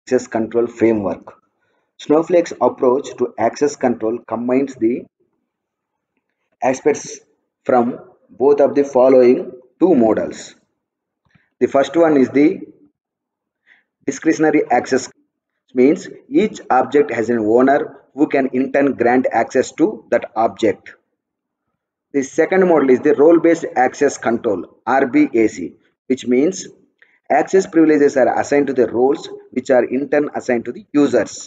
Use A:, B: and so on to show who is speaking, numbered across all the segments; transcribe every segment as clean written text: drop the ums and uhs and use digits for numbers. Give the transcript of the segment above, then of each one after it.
A: access control framework. Snowflake's approach to access control combines the aspects from both of the following two models. The first one is the discretionary access, means each object has an owner who can in turn grant access to that object. The second model is the role-based access control RBAC, which means access privileges are assigned to the roles which are in turn assigned to the users.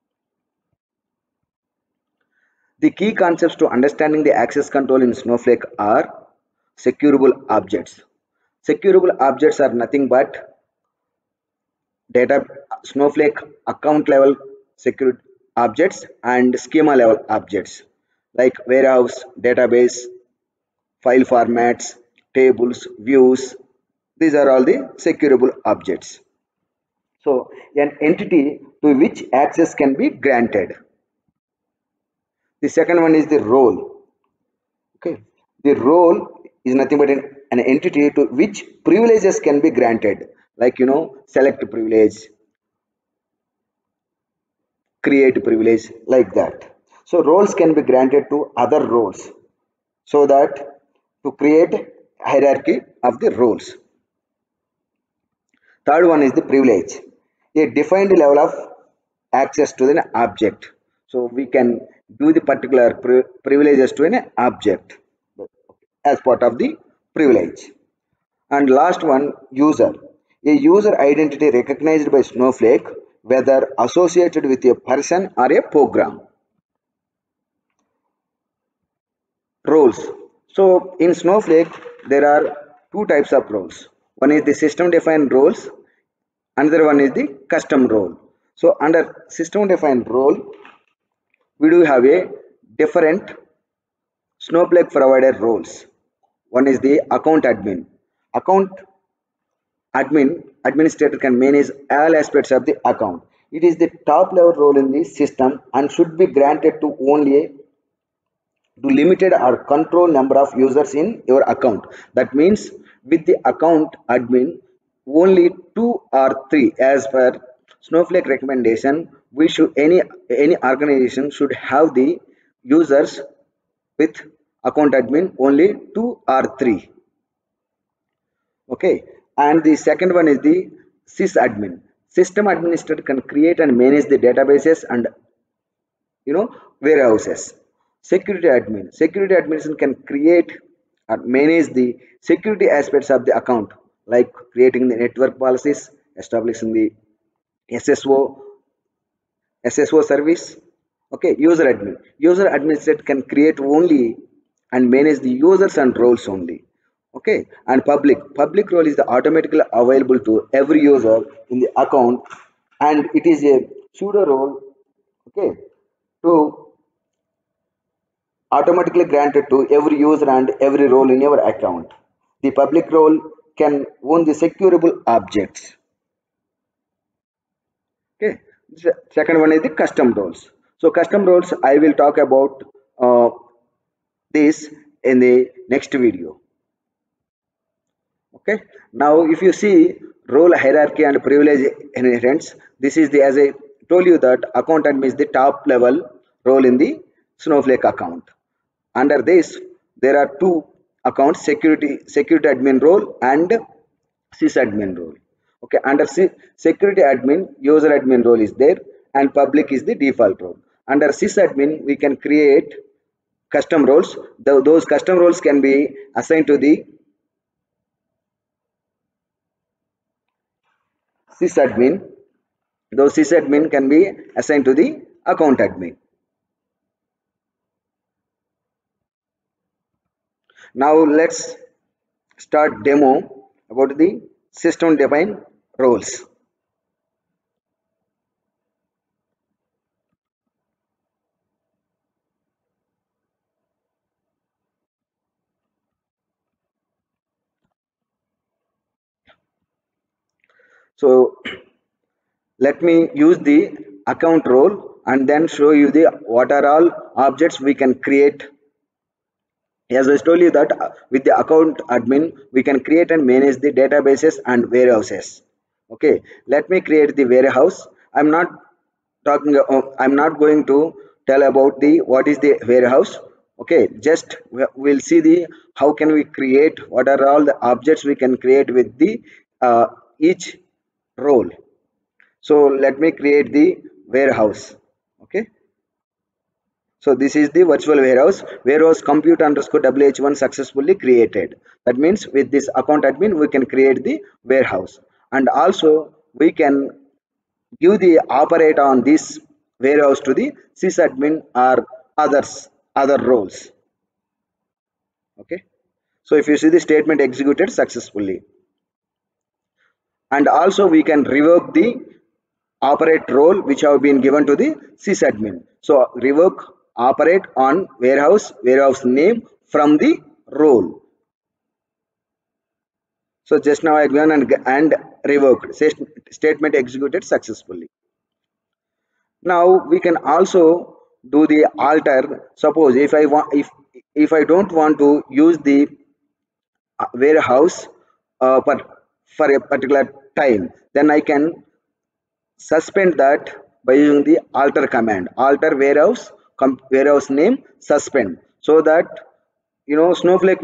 A: The key concepts to understanding the access control in Snowflake are securable objects. Securable objects are nothing but data Snowflake account level security objects and schema level objects like warehouse, database, file formats, tables, views. These are all the securable objects. So an entity to which access can be granted. The second one is the role. Okay, the role is nothing but an entity to which privileges can be granted, like select privilege, create privilege, like that. So roles can be granted to other roles, so that to create hierarchy of the roles. Third one is the privilege, a defined level of access to an object. So we can do the particular privileges to an object as part of the privilege. And last one, user. A user identity recognized by Snowflake, whether associated with a person or a program. Roles. So in Snowflake, there are two types of roles. One is the system defined roles, another one is the custom role. So under system defined role, we do have a different Snowflake provided roles. One is the account admin. Account administrator can manage all aspects of the account. It is the top level role in the system and should be granted to only a to limited or control number of users in your account. That means with the account admin, only 2 or 3 as per Snowflake recommendation, we should any organization should have the users with account admin only 2 or 3. Okay, and the second one is the sysadmin. System administrator can create and manage the databases and warehouses. Security administration can create or manage the security aspects of the account, like creating the network policies, establishing the sso service. Okay, user administrator can create only and manage the users and roles only. Okay, and public role is the automatically available to every user in the account, and it is a pseudo role. Okay, to automatically granted to every user and every role in your account. The public role can own the securable objects. Okay. Second one is the custom roles. So custom roles, I will talk about this in the next video. Okay. Now, if you see role hierarchy and privilege inheritance, this is the, as I told you, that account admin is the top level role in the Snowflake account. Under this, there are two accounts: security admin role and sysadmin role. Okay, under security admin, user admin role is there, and public is the default role. Under sysadmin, we can create custom roles. Those custom roles can be assigned to the sysadmin. Those sysadmin can be assigned to the account admin. Now let's start demo about the system defined roles. So let me use the account role and then show you the what are all objects we can create. As I told you that with the account admin, we can create and manage the databases and warehouses. Okay, let me create the warehouse I'm not I'm not going to tell about the what is the warehouse. Okay, just we'll see the how can we create, what are all the objects we can create with the each role. So let me create the warehouse. Okay, so this is the virtual warehouse compute underscore wh1 successfully created. That means with this account admin we can create the warehouse, and also we can give the operate on this warehouse to the sysadmin or other roles. Okay, so if you see the statement executed successfully, and also we can revoke the operate role which have been given to the sysadmin. So revoke operate on warehouse name from the role. So just now I given and revoked. Statement executed successfully. Now we can also do the alter. Suppose if I don't want to use the warehouse but for a particular time, then I can suspend that by using the alter command. Alter warehouse name suspend, so that Snowflake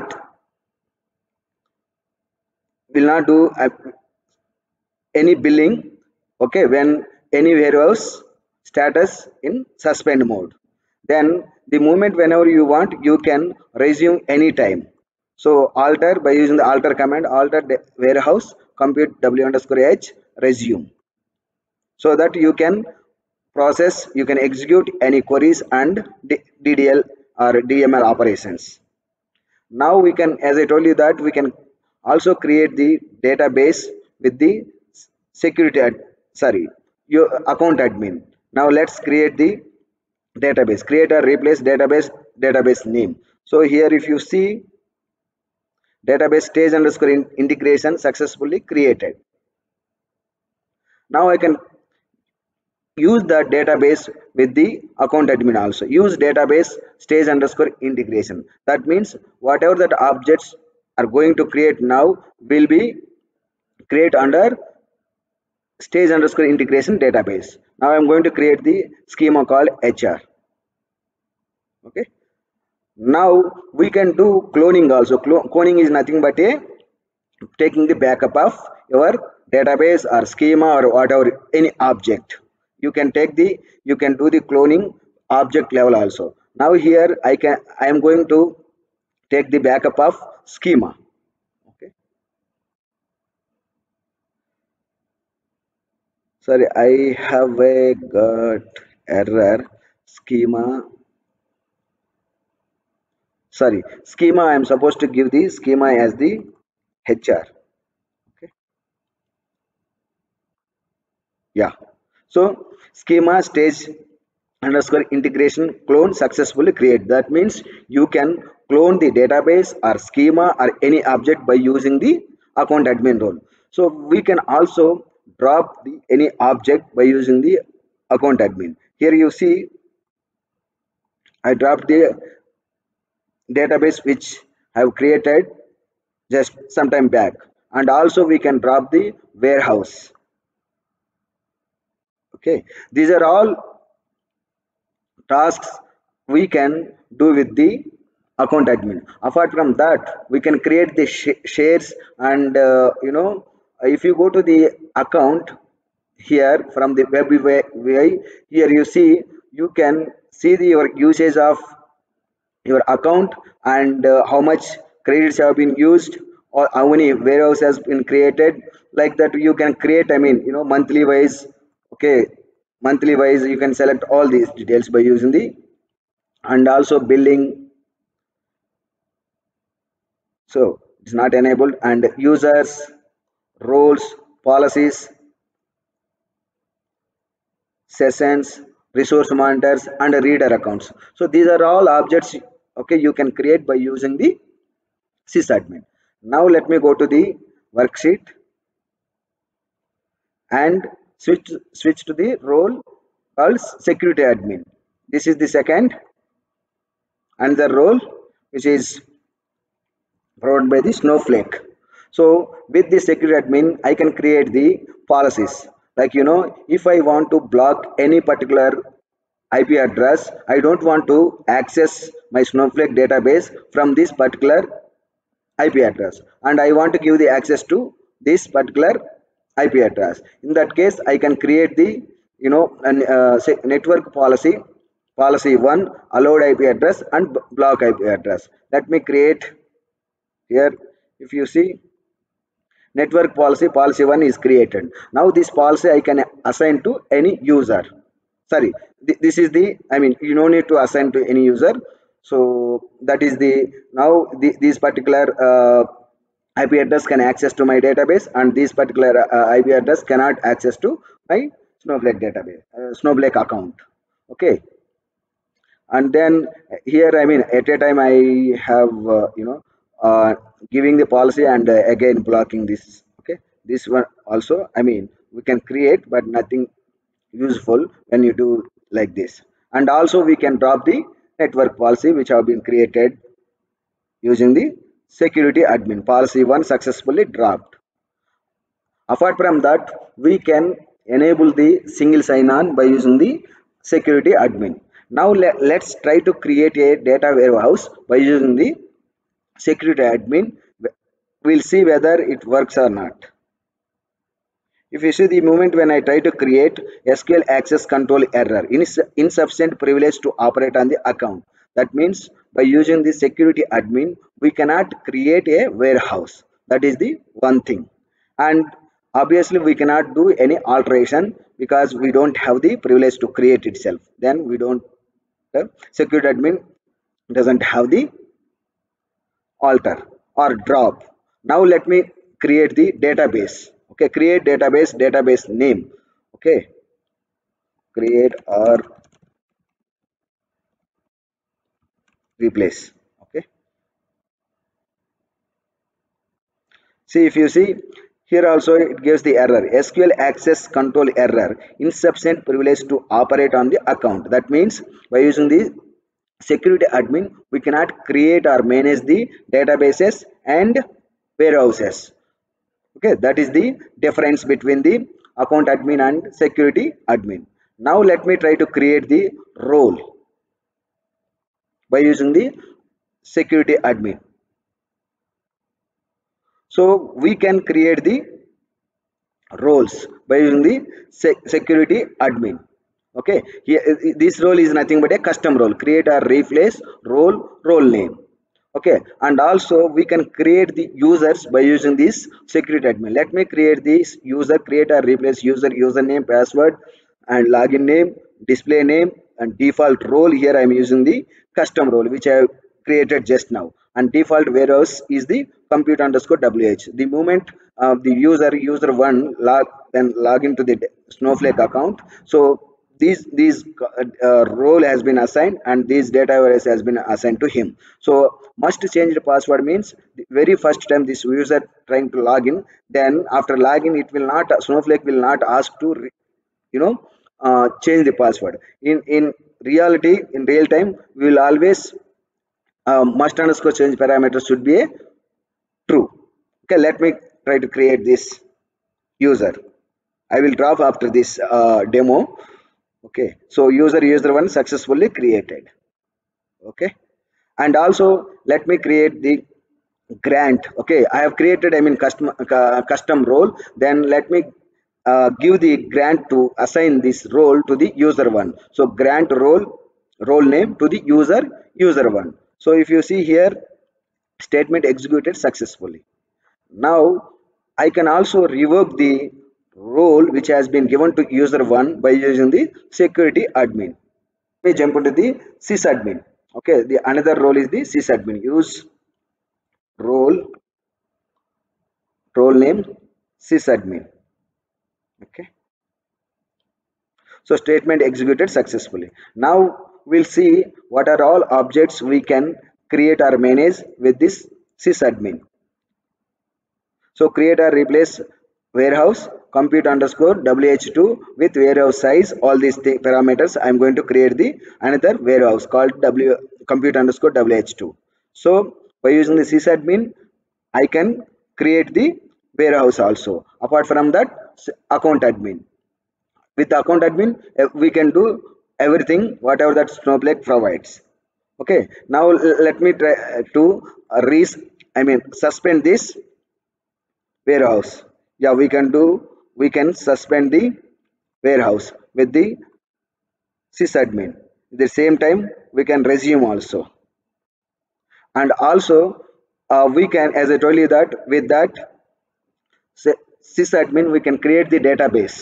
A: will not do any billing, okay, when any warehouse status in suspend mode. Then the moment whenever you want, you can resume anytime. So alter, by using the alter command, alter the warehouse compute w underscore h resume, so that you can you can execute any queries and ddl or dml operations. Now we can, as I told you, that we can also create the database with the security sorry, your account admin. Now let's create the database, create or replace database name. So here if you see, database stage underscore integration successfully created. Now I can use the database with the account admin. Also use database stage underscore integration. That means whatever that objects are going to create now will be create under stage underscore integration database. Now I'm going to create the schema called hr. Okay, now we can do cloning also. Cloning is nothing but a taking the backup of your database or schema or whatever, any object. You can do the cloning object level also. Now here I am going to take the backup of schema. Okay, sorry, I have a got error. Schema, sorry, schema, I am supposed to give the schema as the hr. Okay, yeah. So schema stage underscore integration clone successfully create. That means you can clone the database or schema or any object by using the account admin role. So we can also drop any object by using the account admin. Here you see I dropped the database which I have created just some time back, and also we can drop the warehouse. Okay, these are all tasks we can do with the account admin. Apart from that, we can create the shares, and if you go to the account here from the web UI, here you see, you can see your usage of your account, and how much credits have been used, or how many warehouse has been created. Like that you can create, I mean, monthly wise. Okay, monthly wise you can select all these details by using the, and also billing. So it's not enabled, and users, roles, policies, sessions, resource monitors, and reader accounts. So these are all objects, okay, you can create by using the sysadmin. Now let me go to the worksheet and switch to the role called security admin. This is the second another role which is provided by the Snowflake. So with the security admin, I can create the policies. Like, if I want to block any particular IP address, I don't want to access my Snowflake database from this particular IP address, and I want to give the access to this particular IP address. In that case, I can create the say network policy 1 allowed IP address and block IP address. Let me create here. If you see, network policy 1 is created. Now this policy I can assign to any user. Sorry, this is the, I mean, you don't need to assign to any user. So that is the, now this particular IP address can access to my database, and this particular IP address cannot access to my Snowflake database, Snowflake account. Okay. And then here, I mean, at a time I have uh, giving the policy and again blocking this. Okay, this one also, I mean, we can create but nothing useful when you do like this. And also we can drop the network policy which have been created using the security admin. Policy 1 successfully dropped. Apart from that, we can enable the single sign-on by using the security admin. Now let's try to create a data warehouse by using the security admin. We'll see whether it works or not. If you see, the moment when I try to create SQL access control error, insufficient privilege to operate on the account. That means by using the security admin, we cannot create a warehouse. That is the one thing. And obviously we cannot do any alteration because we don't have the privilege to create itself. Then we don't, security admin doesn't have the alter or drop. Now let me create the database. Okay, create database name. Okay, create or replace. Okay, see, if you see here also it gives the error, SQL access control error, insufficient privilege to operate on the account. That means by using the security admin we cannot create or manage the databases and warehouses. Okay, that is the difference between the account admin and security admin. Now let me try to create the role by using the security admin. So we can create the roles by using the security admin. Okay, here this role is nothing but a custom role, create or replace role name. Okay, and also we can create the users by using this security admin. Let me create this user, create or replace user, username, password, and login name, display name, and default role. Here I am using the custom role which I have created just now, and default warehouse is the compute underscore wh. The moment the user one log into the Snowflake account, so these role has been assigned and this data warehouse has been assigned to him. So must change the password means the very first time this user trying to log in, then after login it will not, Snowflake will not ask to change the password. In reality, in real time, we will always must underscore change parameter should be a true. Okay, let me try to create this user. I will drop after this demo. Okay, so user one successfully created. Okay, and also let me create the grant. Okay, I have created, I mean, custom role. Then let me give the grant to assign this role to the user one. So grant role name to the user one. So if you see here, statement executed successfully. Now I can also revoke the role which has been given to user one by using the security admin. We jump into the sysadmin. Okay, the another role is the sysadmin. Use role name sysadmin. Okay, so statement executed successfully. Now we'll see what are all objects we can create or manage with this sysadmin. So create or replace warehouse, compute underscore wh2 with warehouse size, all these parameters. I'm going to create the another warehouse called compute underscore wh2. So by using the sysadmin, I can create the warehouse also. Apart from that, account admin. with the account admin, we can do everything whatever that Snowflake provides. Okay, now let me try to suspend this warehouse. Yeah, we can suspend the warehouse with the sysadmin. At the same time, we can resume also. And also, we can, as I told you, that with that sysadmin, we can create the database.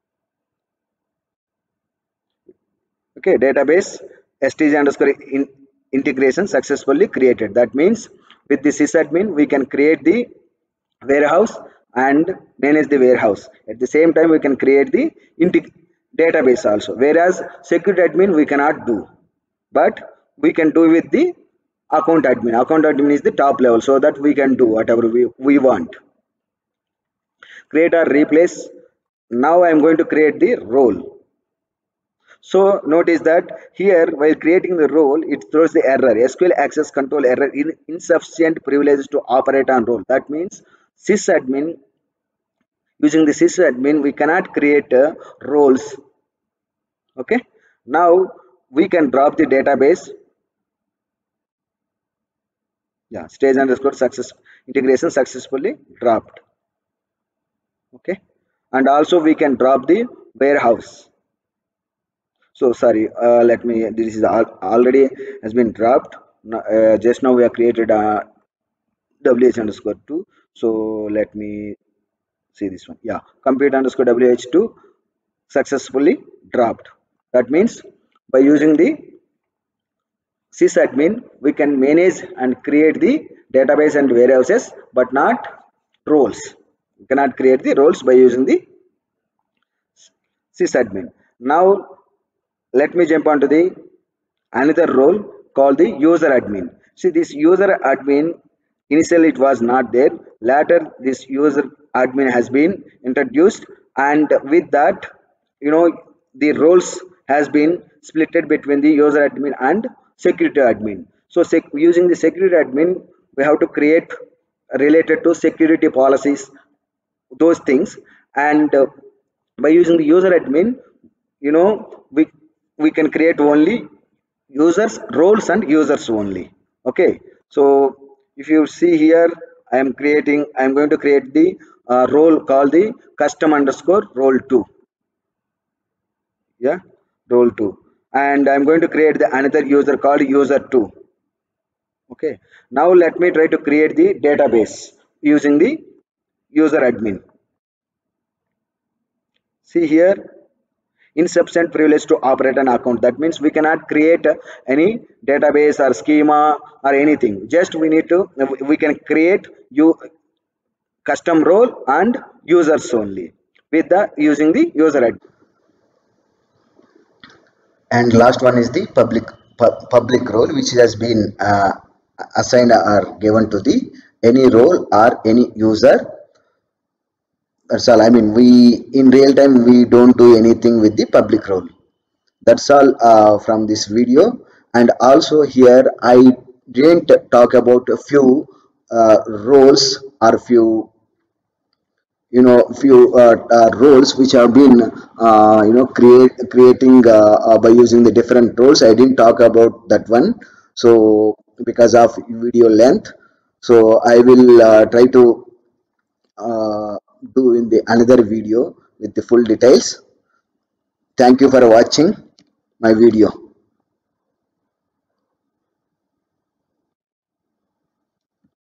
A: Okay, database stg underscore integration successfully created. That means with the sysadmin, we can create the warehouse and manage the warehouse. At the same time, we can create the database also, whereas security admin we cannot do, but we can do with the account admin. Account admin is the top level, so that we can do whatever we want. Create or replace. Now I am going to create the role. So notice that here, while creating the role, it throws the error, SQL access control error, insufficient privileges to operate on role. That means sysadmin, using the sysadmin, we cannot create roles. Okay, now we can drop the database. Yeah, stage underscore success integration successfully dropped. Okay, and also we can drop the warehouse. So sorry, let me, this is already has been dropped. Just now we have created a wh underscore 2. So let me see this one. Yeah, compute underscore wh2 successfully dropped. That means by using the sysadmin, we can manage and create the database and warehouses, but not roles. We cannot create the roles by using the sysadmin. Now let me jump onto the another role called the user admin. See, this user admin, initially it was not there. Later this user admin has been introduced, and with that, the roles has been splitted between the user admin and security admin. So using the security admin, we have to create related to security policies, those things. And by using the user admin, you know we we can create only users roles and users only. Okay, so if you see here, I'm going to create the role called the custom underscore role 2. Yeah, role 2, and I'm going to create the another user called user 2. Okay, now let me try to create the database using the user admin. See here, insufficient privilege to operate an account. That means we cannot create any database or schema or anything. Just we can create custom role and users only with the using the user ID.
B: And last one is the public role, which has been assigned or given to the any role or any user. That's all. I mean, we in real time we don't do anything with the public role. That's all from this video. And also here I didn't talk about a few roles or few roles which have been creating by using the different roles. I didn't talk about that one, so because of video length, so I will try to uh, do in the another video with the full details. Thank you for watching my video.